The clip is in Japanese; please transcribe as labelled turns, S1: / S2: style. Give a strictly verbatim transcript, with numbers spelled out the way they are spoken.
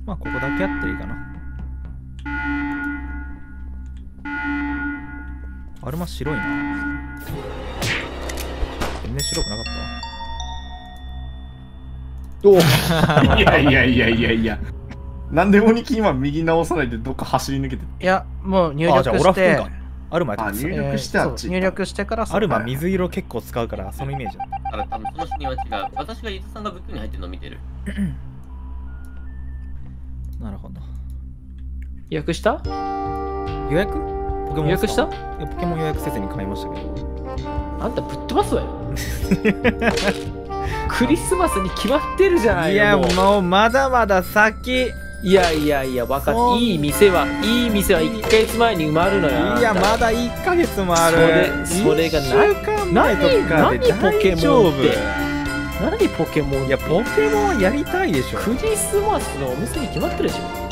S1: まあここだけやっていいかな。アルマ白いな。全然白くなかった
S2: おいやいやいやいやいや。なんで鬼金は右直さないでどっか走り抜けて。
S3: いや、もう入力
S1: あ、じゃあオラ
S3: して、
S1: フ君か。アルマやって
S2: あ入力してあっち
S3: 入力してから
S1: アルマ水色結構使うからそのイメージだ。
S4: だから多分そのシーンは違う。私が伊豆さんがブックに入ってるのを見てる。
S1: なるほど。
S5: 予約した
S1: 予約ポケモン
S5: 予約した
S1: いやポケモン予約せずに買いましたけど。
S5: あんたぶっ飛ばすわよ。クリスマスに決まってるじゃない
S1: いや
S5: の。もう
S1: もうまだまだ先。
S5: いやいやいや、分か
S1: そう
S5: っいい店は、いい店はいっかげつまえに埋まるのよ。
S1: いや
S5: あんた
S1: まだいっかげつもある。
S5: それそれが
S1: いっしゅうかんまえとかで
S5: 何何ポケ
S1: 大丈夫。
S5: モンって何ポケモンって
S1: いやポケモンやりたいでしょ。
S5: クリスマスのお店に決まってるでしょ。